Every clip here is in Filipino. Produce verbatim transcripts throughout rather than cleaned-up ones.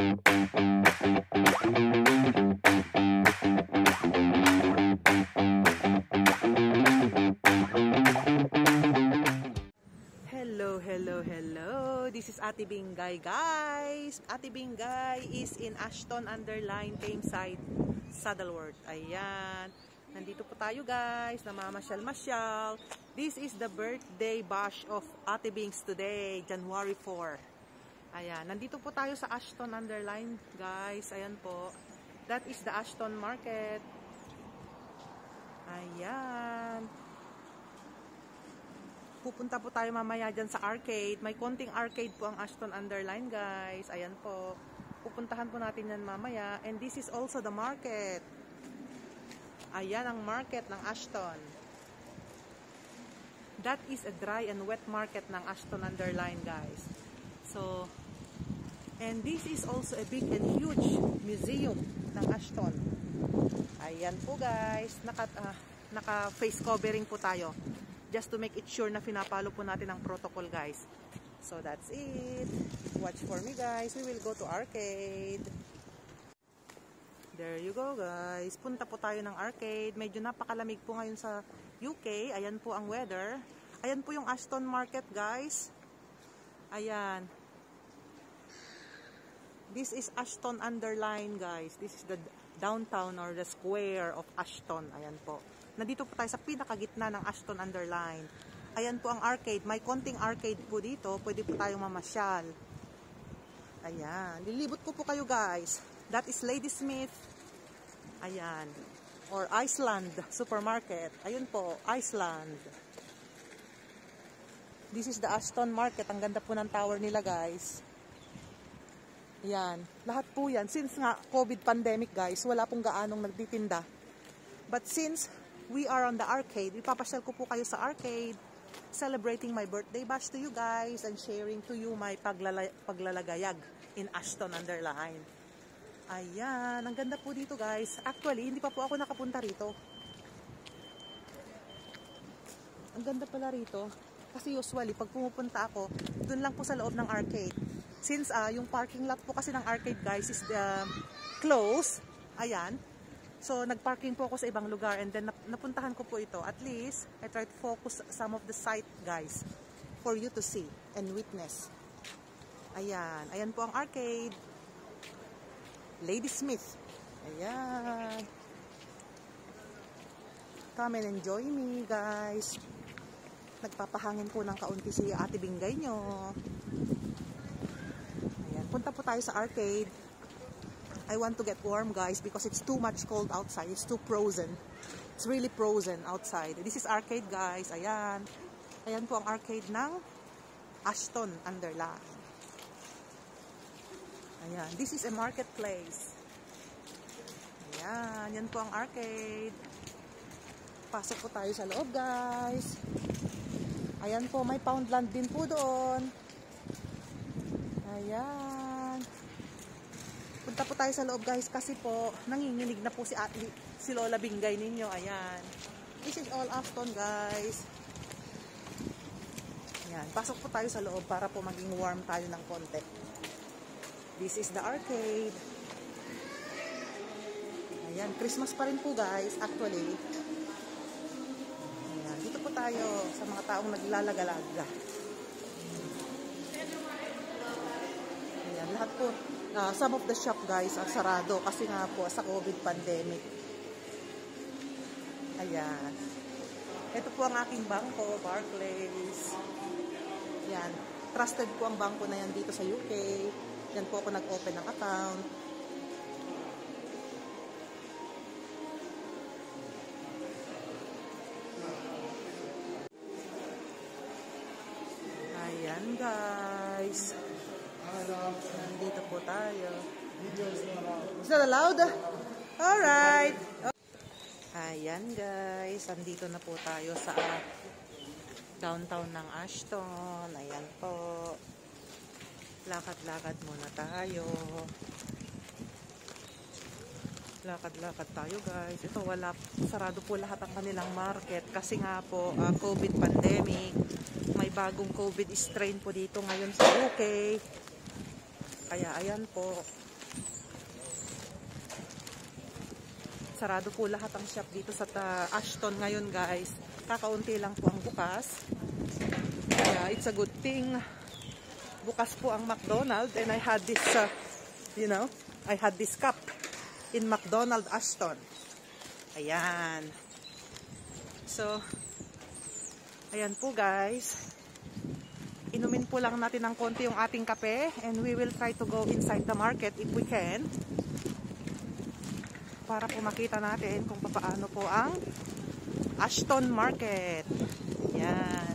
Hello, hello, hello. This is Ate Bingay, guys. Ate Bingay is in Ashton Underline, Tameside, Saddleworth. Ayan. Nandito po tayo, guys. Namamasyal-masyal. This is the birthday bash of Ate Bings today, January fourth. Ayan. Nandito po tayo sa Ashton Underline, guys. Ayan po. That is the Ashton Market. Ayan. Pupunta po tayo mamaya dyan sa arcade. May konting arcade po ang Ashton Underline, guys. Ayan po. Pupuntahan po natin yan mamaya. And this is also the market. Ayan ang market ng Ashton. That is a dry and wet market ng Ashton Underline, guys. So, and this is also a big and huge museum ng Ashton. Ayan po, guys. Naka, uh, naka face covering po tayo. Just to make it sure na pinapalo po natin ang protocol, guys. So that's it. Watch for me, guys. We will go to arcade. There you go, guys. Punta po tayo ng arcade. Medyo napakalamig po ngayon sa U K. Ayan po ang weather. Ayan po yung Ashton Market, guys. Ayan. This is Ashton Underline, guys. This is the downtown or the square of Ashton. Ayan po. Nandito po tayo sa pinakagitna ng Ashton Underline. Ayan po ang arcade. May konting arcade po dito. Pwede po tayong mamasyal. Ayan. Lilibot ko po kayo, guys. That is Ladysmith. Ayan. Or Iceland Supermarket. Ayun po. Iceland. This is the Ashton Market. Ang ganda po ng tower nila, guys. Ayan. Lahat po yan. Since nga COVID pandemic, guys, wala pong gaanong nagtitinda. But since we are on the arcade, ipapasyal ko po kayo sa arcade, celebrating my birthday bash to you guys and sharing to you my paglala paglalagayag in Ashton Underline. Ayan, ang ganda po dito, guys. Actually, hindi pa po ako nakapunta rito. Ang ganda pala rito. Kasi usually, pag pumupunta ako, dun lang po sa loob ng arcade. Since uh, yung parking lot po kasi ng arcade, guys, is the close. Ayan. So, nagparking po ako sa ibang lugar and then napuntahan ko po ito. At least, I try to focus some of the site, guys, for you to see and witness. Ayan. Ayan po ang arcade. Ladysmith. Ayan. Come and enjoy me, guys. Nagpapahangin po ng kaunti si Ate Bingay nyo. Ayan. Punta po tayo sa arcade. I want to get warm, guys, because it's too much cold outside. It's too frozen. It's really frozen outside. This is arcade, guys. Ayan. Ayan po ang arcade ng Ashton Underline. Ayan. This is a marketplace. Ayan. Yan po ang arcade. Pasok po tayo sa loob, guys. Ayan po. May Poundland din po doon. Ayan. Punta po tayo sa loob, guys, kasi po nanginginig na po si Ate, si Lola Bingay ninyo. Ayan. This is all Ashton, guys. Ayan. Pasok po tayo sa loob para po maging warm tayo ng konti. This is the arcade. Ayan. Christmas pa rin po, guys, actually. Ayan. Dito po tayo sa mga taong naglalagalaga. Ayan. Lahat po. Uh, some of the shop, guys, are sarado kasi nga po sa COVID pandemic. Ayan. Ito po ang aking bangko, Barclays. Ayan. Trusted po ang bangko na yan dito sa U K. Yan po ako nag-open ng account. Ayan, guys. Nandito po tayo. Is that allowed? Alright. Ayan, guys. Nandito na po tayo sa downtown ng Ashton. Ayan po. Lakad-lakad muna tayo. Lakad-lakad tayo, guys. Ito, wala. Sarado po lahat ang kanilang market. Kasi nga po, uh, COVID pandemic. May bagong COVID strain po dito ngayon sa U K. Kaya ayan po, Sarado po lahat ang shop dito sa uh, Ashton ngayon guys. Kakaunti lang po ang bukas. Kaya it's a good thing. Bukas po ang McDonald's and I had this, uh, you know, I had this cup in McDonald's Ashton. Ayan. So, ayan po guys. Inumin po lang natin ng konti yung ating kape and we will try to go inside the market if we can. Para po makita natin kung paano po ang Ashton Market. Yan.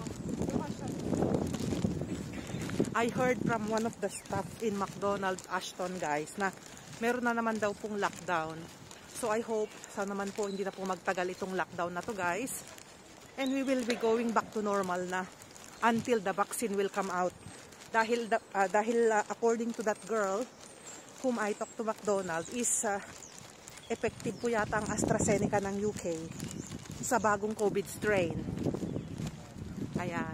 I heard from one of the staff in McDonald's Ashton guys na meron na naman daw pong lockdown. So I hope sana naman po hindi na po magtagal itong lockdown na to guys. And we will be going back to normal na until the vaccine will come out. Dahil, uh, dahil uh, according to that girl whom I talked to McDonald's is uh, effective po yata ang AstraZeneca ng U K sa bagong COVID strain. Ayan.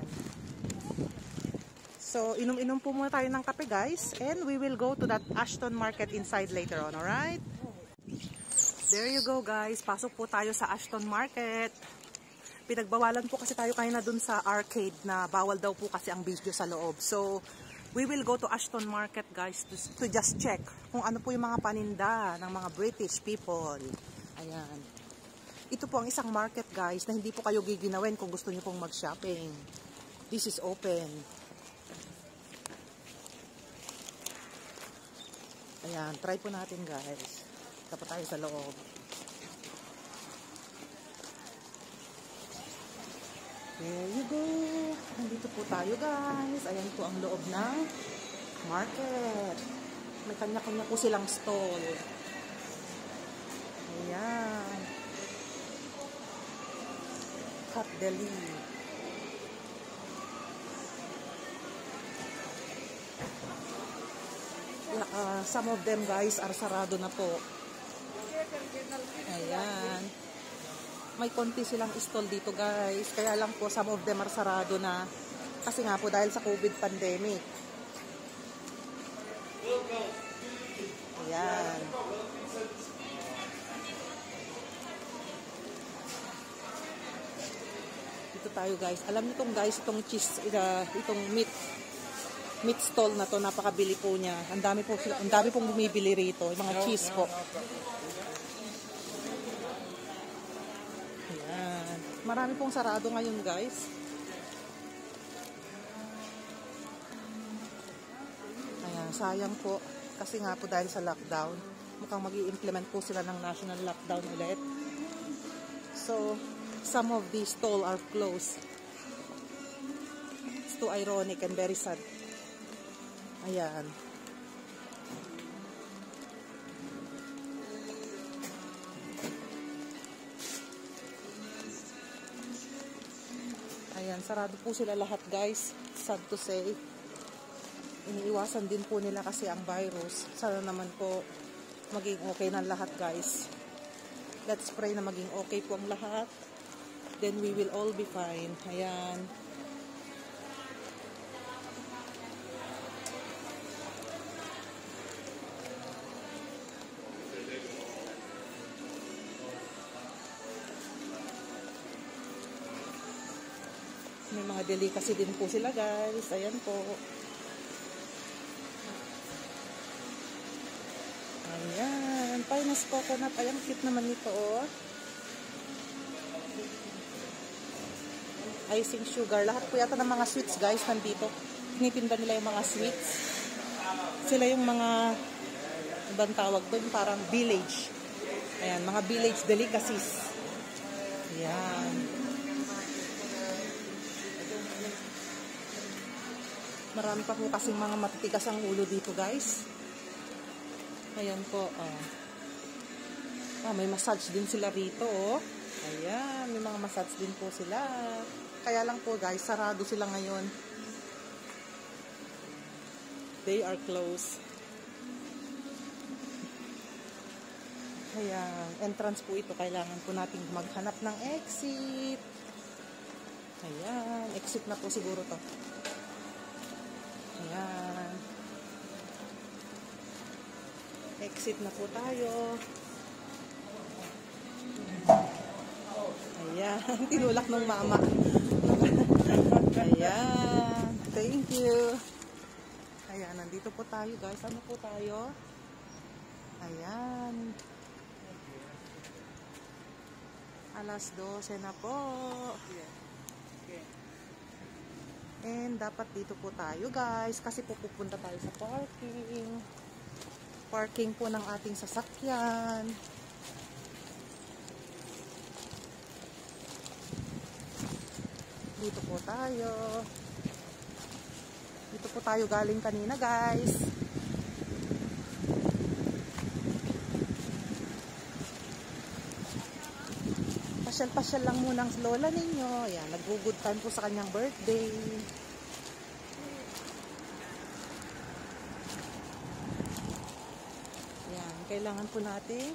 So, inom-inom po muna tayo ng kape guys and we will go to that Ashton Market inside later on, alright? There you go guys. Pasok po tayo sa Ashton Market. Pinagbawalan po kasi tayo kanina dun sa arcade na bawal daw po kasi ang video sa loob. So, we will go to Ashton Market guys to, to just check kung ano po yung mga paninda ng mga British people. Ayan. Ito po ang isang market guys na hindi po kayo giginawin kung gusto niyo pong mag-shopping. This is open. Ayan, try po natin guys. Tapos tayo sa loob. There you go. Nandito po tayo guys. Ayan po ang loob ng market. May kanya-kanya po silang stall. Ayan. Cut deli. Uh, some of them guys are sarado na po. Ayan. May konti silang stall dito guys. Kaya lang po some of them are sarado na. Kasi nga po dahil sa COVID pandemic. Ayan. Dito tayo guys. Alam niyo tong guys, itong cheese, uh, itong meat meat stall na to, napakabili po niya. Ang dami po, ang dami pong bumibili rito, yung mga cheese po. Ayan. Marami pong sarado ngayon, guys. Ayan, sayang po kasi nga po dahil sa lockdown. Mukhang mag-i-implement po sila ng national lockdown ulit. So, some of these stall are closed. It's too ironic and very sad. Ayan. Ayan, sarado po sila lahat guys. Sad to say. Iniiwasan din po nila kasi ang virus. Sana naman po maging okay na lahat guys. Let's pray na maging okay po ang lahat. Then we will all be fine. Ayan. May mga delicacy din po sila guys. Ayan po. Ayan. Finest coconut. Ayan, cute naman ito oh. Icing sugar. Lahat po yata ng mga sweets guys nandito. Tinitinda nila yung mga sweets. Sila yung mga ibang tawag doon, parang village. Ayan, mga village delicacies. Ayan. Marami pa po kasing mga matitigas ang ulo dito guys. Ayan po. Oh. Ah, may massage din sila rito. Oh. Ayan. May mga massage din po sila. Kaya lang po guys, sarado sila ngayon. They are closed. Ayan. Entrance po ito. Kailangan po natin maghanap ng exit. Ayan. Exit na po siguro to. Ayan. Exit na po tayo. Ayan, tinulak ng mama. Ayan, thank you. Ayan, nandito po tayo guys. Ano po tayo? Ayan. Alas dose na po. And dapat dito po tayo guys kasi po pupunta tayo sa parking. Parking po ng ating sasakyan. Dito po tayo. Dito po tayo galing kanina guys. Pasyal-pasyal lang muna ang lola ninyo. Ayan, nag-good time po sa kanyang birthday. Ayan, kailangan po natin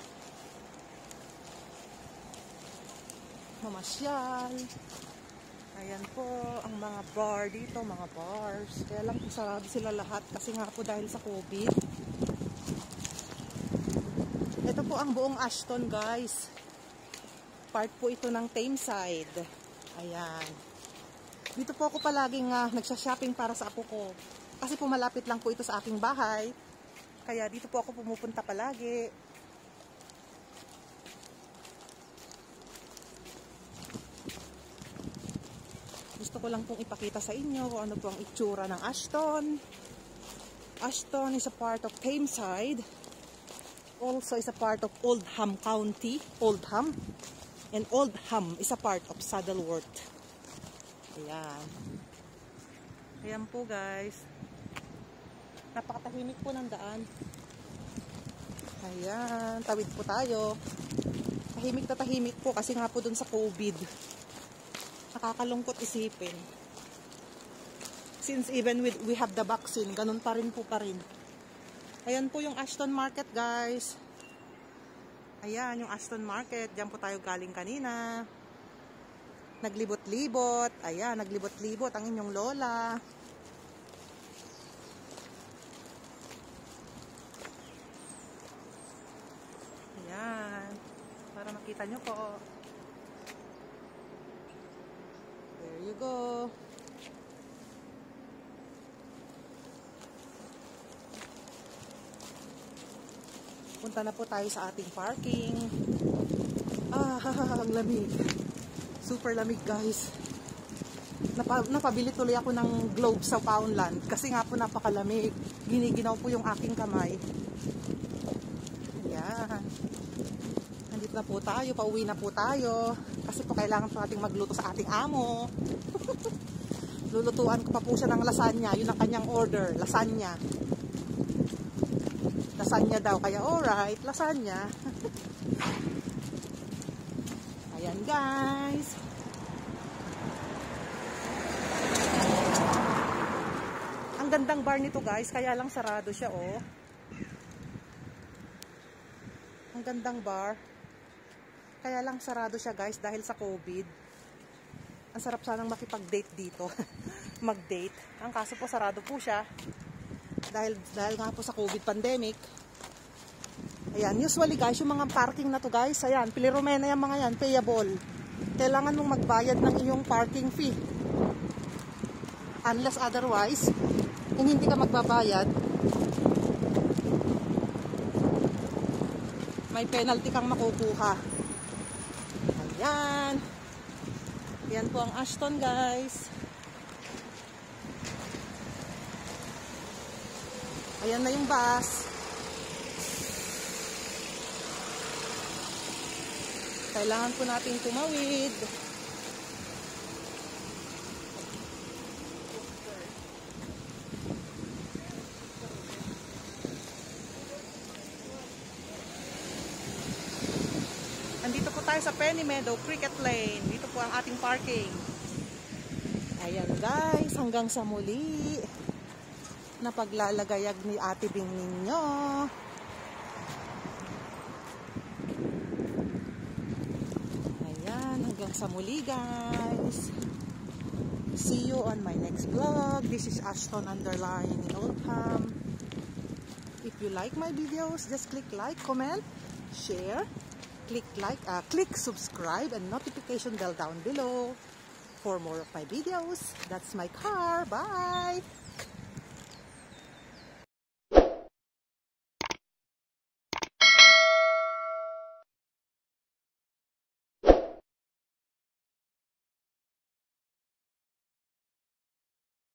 mamasyal. Ayan po, ang mga bar dito, mga bars. Kaya lang po sarado sila lahat kasi nga po dahil sa COVID. Ito po ang buong Ashton guys. Part po ito ng Tameside. Ayan. Dito po ako palaging uh, nagsha-shopping para sa apo ko. Kasi po malapit lang po ito sa aking bahay. Kaya dito po ako pumupunta palagi. Gusto ko lang pong ipakita sa inyo kung ano po ang itsura ng Ashton. Ashton is a part of Tameside. Also is a part of Oldham County. Oldham. And Oldham is a part of Saddleworth. Ayan. Ayan po guys. Napakatahimik po ng daan. Ayan. Tawid po tayo. Tahimik na tahimik po kasi nga po dun sa COVID. Nakakalungkot isipin. Since even with, we have the vaccine, ganun pa rin po pa rin. Ayan po yung Ashton Market guys. Ayan, yung Ashton Market. Diyan po tayo galing kanina. Naglibot-libot. Ayan, naglibot-libot ang inyong lola. Ayan. Para makita nyo po. There you go. Punta na po tayo sa ating parking. Ah, ang lamig. Super lamig guys. Napa, napabili tuloy ako ng globe sa Poundland. Kasi nga po napakalamig. Giniginaw po yung aking kamay. Ayan. Nandito na po tayo. Pauwi na po tayo. Kasi po kailangan po nating magluto sa ating amo. Lulutuan ko pa po siya ng lasagna. Yun ang kanyang order. Lasagna. Lasagna daw, kaya alright, lasagna. Ayan guys. Ang gandang bar nito guys, kaya lang sarado siya oh. Ang gandang bar. Kaya lang sarado siya guys dahil sa COVID. Ang sarap sanang makipag-date dito. Mag-date. Ang kaso po sarado po siya. Dahil, dahil nga po sa COVID pandemic. Ayan, usually guys, yung mga parking na to guys, ayan, Piliromena yung mga yan, payable. Kailangan mong magbayad ng iyong parking fee. Unless otherwise, kung hindi ka magbabayad, may penalty kang makukuha. Ayan. Ayan po ang Ashton guys. Ayan na yung bus. Kailangan po natin tumawid. Andito po tayo sa Penny Meadow, Cricket Lane. Dito po ang ating parking. Ayan guys, hanggang sa muli. Na paglalagayag ni Ate Bing ninyo. Ayan, hanggang sa muli guys. See you on my next vlog. This is Ashton Underline in Oldham. if you like my videos, just click like, comment, share, click like, uh, click subscribe and notification bell down below for more of my videos. That's my car. Bye!